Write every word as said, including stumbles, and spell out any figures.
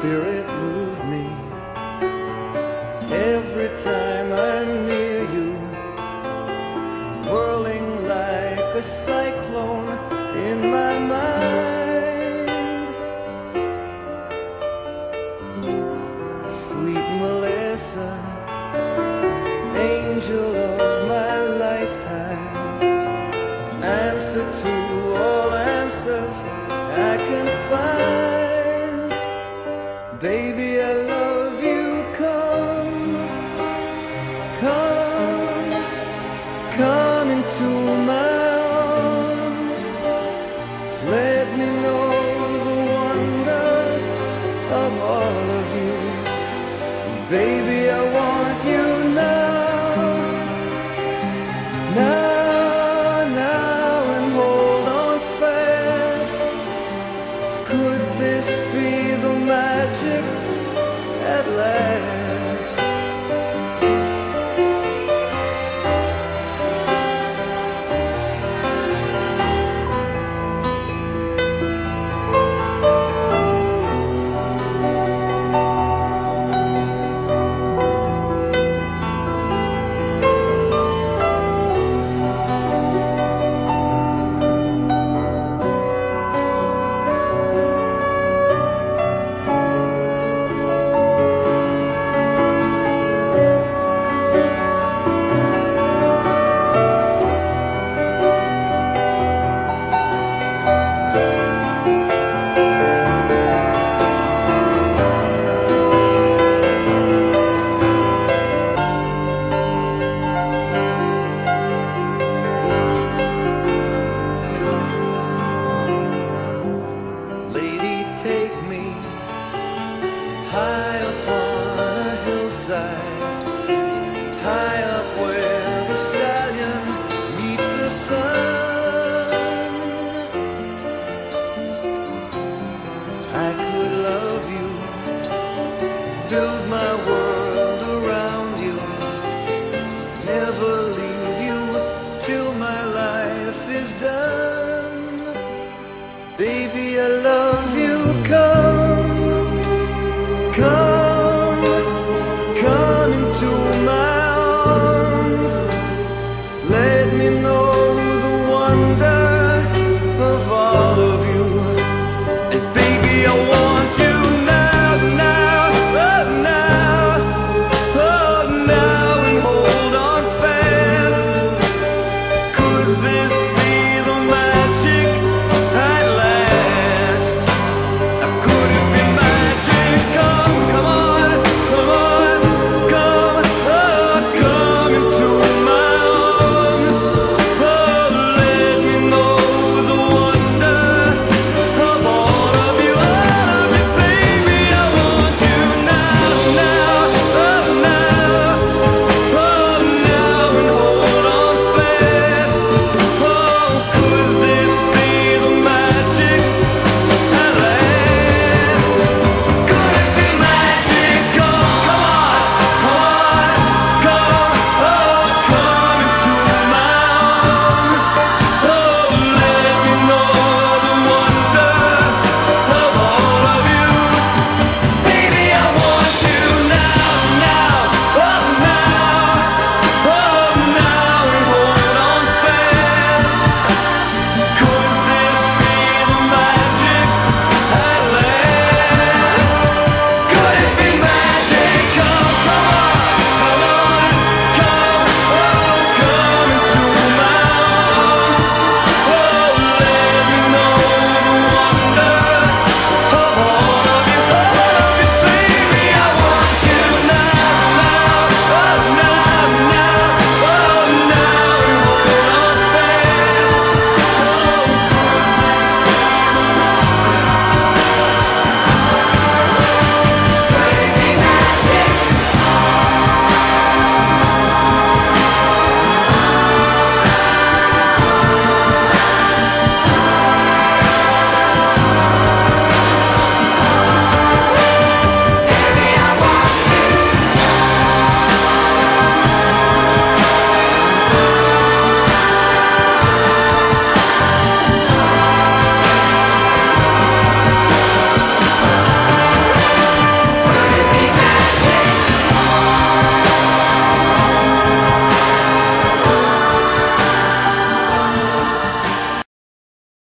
spirit move me every time I'm near you, whirling like a cyclone in my mind. Sweet Melissa, angel of my lifetime, answer to all answers I can find. Baby, I love you. Come, come, come into my arms. Let me know the wonder of all of you. Baby, I want you now, now, now, and hold on fast. Could this be the magic at last? Take me high upon a hillside, high up where the stallion meets the sun. I could love you, build my world around you, never leave you till my life is done. Baby, I love you.